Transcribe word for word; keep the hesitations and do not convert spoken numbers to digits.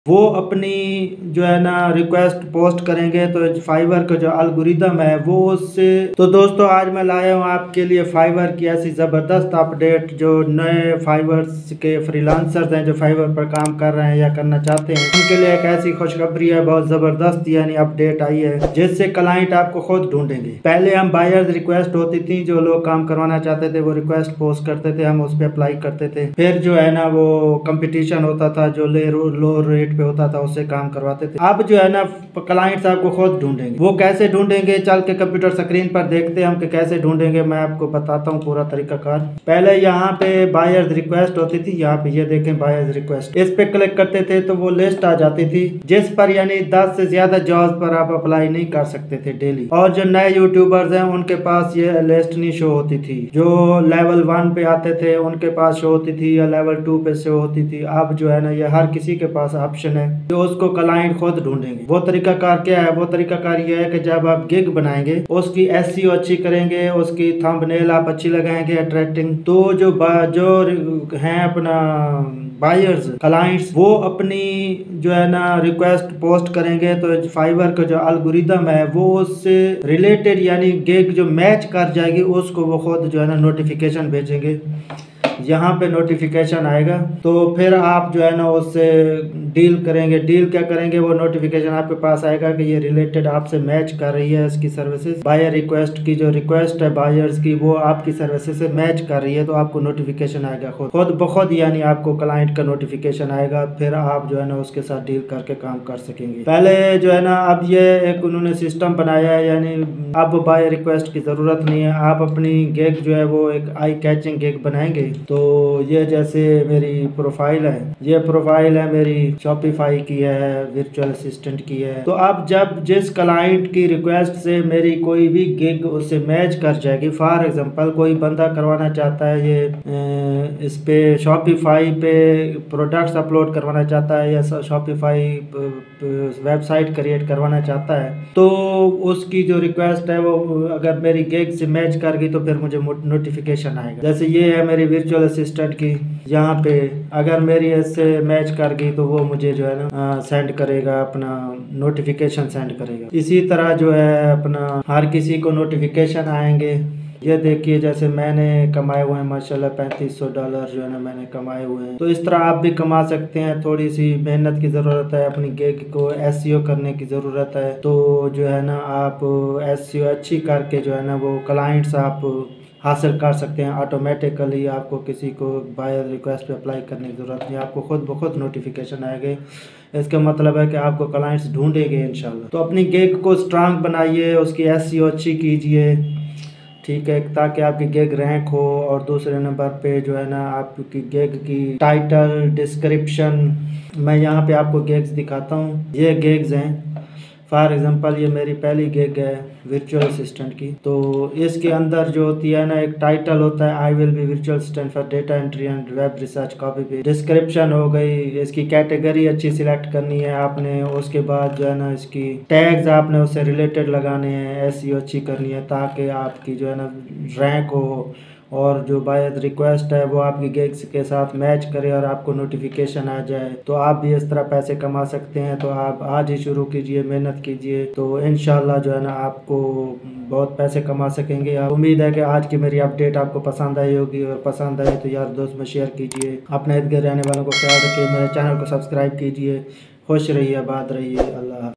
वो अपनी जो है ना रिक्वेस्ट पोस्ट करेंगे तो फाइवर का जो एल्गोरिदम है वो उससे। तो दोस्तों आज मैं लाया हूँ आपके लिए फाइवर की ऐसी ज़बरदस्त अपडेट। जो नए फाइवर्स के फ्रीलांसर्स हैं जो फाइवर पर काम कर रहे हैं या करना चाहते हैं उनके लिए एक ऐसी खुशखबरी है, बहुत ज़बरदस्त यानी अपडेट आई है जिससे क्लाइंट आपको खुद ढूंढेंगे। पहले हम बायर्स रिक्वेस्ट होती थी, जो लोग काम करवाना चाहते थे वो रिक्वेस्ट पोस्ट करते थे, हम उस पर अप्लाई करते थे। फिर जो है ना वो कंपटीशन होता था, जो ले लो रेट पे होता था उससे काम करवाते थे। अब जो है ना क्लाइंट्स आपको खुद ढूंढेंगे। वो कैसे ढूंढेंगे चल के कंप्यूटर स्क्रीन पर देखते हैं हम कि कैसे ढूंढेंगे। मैं आपको बताता हूँ पूरा तरीकाकार। पहले यहाँ पे बायर्स रिक्वेस्ट होती थी, यहाँ पे ये देखें बायर्स रिक्वेस्ट, इस पे क्लिक करते थे तो वो लिस्ट आ जाती थी जिस पर यानी दस से ज्यादा जॉब्स पर आप अप्लाई नहीं कर सकते थे डेली। और जो नए यूट्यूबर्स हैं उनके पास ये लिस्ट नहीं शो होती थी। जो लेवल वन पे आते थे उनके पास शो होती थी या लेवल टू पे शो होती थी। अब जो है ना ये हर किसी के पास ऑप्शन है जो उसको क्लाइंट खुद ढूंढेंगे। वो तरीकाकार क्या है? वो तरीकाकार ये है कि जब आप गिग बनाएंगे उसकी एसईओ अच्छी करेंगे, उसकी थंबनेल आप अच्छी लगाएंगे अट्रैक्टिंग, तो जो जो हैं अपना बायर्स क्लाइंट्स वो अपनी जो है ना रिक्वेस्ट पोस्ट करेंगे तो फाइवर का जो एल्गोरिदम है वो उससे रिलेटेड यानी गिग जो मैच कर जाएगी उसको वो खुद जो है ना नोटिफिकेशन भेजेंगे। यहाँ पे नोटिफिकेशन आएगा तो फिर आप जो है ना उससे डील करेंगे। डील क्या करेंगे? वो नोटिफिकेशन आपके पास आएगा कि ये रिलेटेड आपसे मैच कर रही है इसकी सर्विसेज। बायर रिक्वेस्ट की जो रिक्वेस्ट है बायर्स की वो आपकी सर्विसेज से मैच कर रही है तो आपको नोटिफिकेशन आएगा खुद खुद बखुद यानी आपको क्लाइंट का नोटिफिकेशन आएगा। फिर आप जो है ना उसके साथ डील करके काम कर सकेंगे। पहले जो है ना अब ये एक उन्होंने सिस्टम बनाया है यानी अब बायर रिक्वेस्ट की ज़रूरत नहीं है। आप अपनी गिग जो है वो एक आई कैचिंग गिग बनाएंगे। तो ये जैसे मेरी प्रोफाइल है, ये प्रोफाइल है मेरी शॉपिफाई की है, वर्चुअल असिस्टेंट की है। तो अब जब जिस क्लाइंट की रिक्वेस्ट से मेरी कोई भी गिग उससे मैच कर जाएगी, फॉर एग्जांपल कोई बंदा करवाना चाहता है ये इस पे शॉपिफाई पे प्रोडक्ट्स अपलोड करवाना चाहता है या शॉपिफाई वेबसाइट क्रिएट करवाना चाहता है, तो उसकी जो रिक्वेस्ट है वो अगर मेरी गिग से मैच कर गई तो फिर मुझे नोटिफिकेशन आएगा। जैसे ये है मेरी वर्चुअल असिस्टेंट की, यहाँ पे अगर मेरी इससे मैच कर गई तो वो मुझे जो है ना सेंड करेगा, अपना नोटिफिकेशन सेंड करेगा। इसी तरह जो है अपना हर किसी को नोटिफिकेशन आएंगे। ये देखिए जैसे मैंने कमाए हुए हैं माशाल्लाह पैंतीस सौ डॉलर जो है ना मैंने कमाए हुए हैं। तो इस तरह आप भी कमा सकते हैं। थोड़ी सी मेहनत की ज़रूरत है, अपनी गिग को एसईओ करने की ज़रूरत है। तो जो है ना आप एसईओ अच्छी करके जो है ना वो क्लाइंट्स आप हासिल कर सकते हैं ऑटोमेटिकली। आपको किसी को बायर रिक्वेस्ट पे अप्लाई करने की ज़रूरत नहीं, आपको खुद ब खुद नोटिफिकेशन आएंगे। इसका मतलब है कि आपको क्लाइंट्स ढूंढेंगे इंशाल्लाह। तो अपनी गिग को स्ट्रांग बनाइए, उसकी एसईओ अच्छी कीजिए, ठीक है, ताकि आपकी गिग रैंक हो। और दूसरे नंबर पे जो है ना आपकी गिग की टाइटल डिस्क्रिप्शन, मैं यहाँ पे आपको गिग्स दिखाता हूँ। ये गिग्स हैं फॉर एग्जांपल, ये मेरी पहली गिग है वर्चुअल असिस्टेंट की। तो इसके अंदर जो होती है ना एक टाइटल होता है I will be virtual assistant for data entry and web research copy paste. Description हो गई, इसकी कैटेगरी अच्छी सिलेक्ट करनी है आपने। उसके बाद जो है ना इसकी टैग्स आपने उससे रिलेटेड लगाने हैं, एसईओ अच्छी करनी है ताकि आपकी जो है ना रैंक हो और जो बायर रिक्वेस्ट है वो आपकी गिग्स के साथ मैच करे और आपको नोटिफिकेशन आ जाए। तो आप भी इस तरह पैसे कमा सकते हैं। तो आप आज ही शुरू कीजिए, मेहनत कीजिए, तो इंशाल्लाह जो है ना आपको बहुत पैसे कमा सकेंगे। उम्मीद है कि आज की मेरी अपडेट आपको पसंद आई होगी, और पसंद आई तो यार दोस्त में शेयर कीजिए। अपने इर्द गिर्द रहने वालों को ख्याल रखिए, मेरे चैनल को सब्सक्राइब कीजिए। खुश रहिए, आबाद रहिए। अल्लाह।